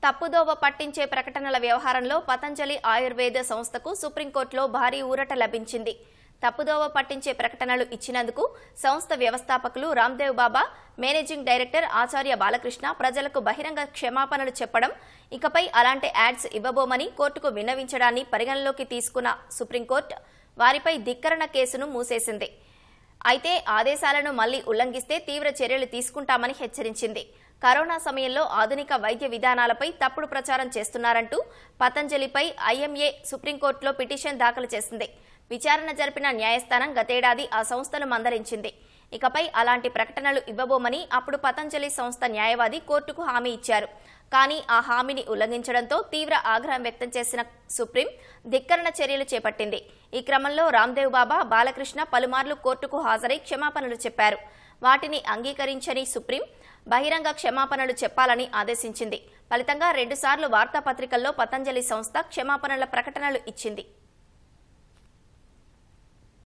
తప్పుదోవ పట్టించే ప్రకటనల వ్యవహారంలో పతంజలి ఆయుర్వేద సంస్థకు సుప్రీంకోర్టులో భారీ ఊరట లభించింది. తప్పుదోవ పట్టించే ప్రకటనలు ఇచ్చినందుకు సంస్థ వ్యవస్థాపకులు రామ్దేవ్ బాబా, మేనేజింగ్ డైరెక్టర్ ఆచార్య బాలకృష్ణ ప్రజలకు బహిరంగ క్షమాపణలు చెప్పడం, ఇకపై అలాంటి యాడ్స్ ఇవ్వబోమని కోర్టుకు విన్నవించడాన్ని పరిగణలోకి తీసుకున్న సుప్రీంకోర్టు వారిపై ధిక్కరణ కేసును మూసేసింది. అయితే ఆదేశాలను మళ్లీ ఉల్లంఘిస్తే తీవ్ర చర్యలు తీసుకుంటామని హెచ్చరించింది. కరోనా సమయంలో ఆధునిక వైద్య విధానాలపై తప్పుడు ప్రచారం చేస్తున్నారంటూ పతంజలిపై ఐఎంఏ సుప్రీంకోర్టులో పిటిషన్ దాఖలు చేసింది. విచారణ జరిపిన న్యాయస్థానం గతేడాది ఆ సంస్థను మందలించింది. ఇకపై అలాంటి ప్రకటనలు ఇవ్వబోమని అప్పుడు పతంజలి సంస్థ న్యాయవాది కోర్టుకు హామీ ఇచ్చారు. కానీ ఆ హామీని ఉల్లంఘించడంతో తీవ్ర ఆగ్రహం వ్యక్తం చేసిన సుప్రీం ధిక్కరణ చర్యలు చేపట్టింది. ఈ క్రమంలో రామ్దేవ్ బాబా, బాలకృష్ణ పలుమార్లు కోర్టుకు హాజరై క్షమాపణలు చెప్పారు. వాటిని అంగీకరించని సుప్రీం బహిరంగ క్షమాపణలు చెప్పాలని ఆదేశించింది. ఫలితంగా 2 సార్లు వార్తాపత్రికల్లో పతంజలి సంస్థ క్షమాపణల ప్రకటనలు ఇచ్చింది.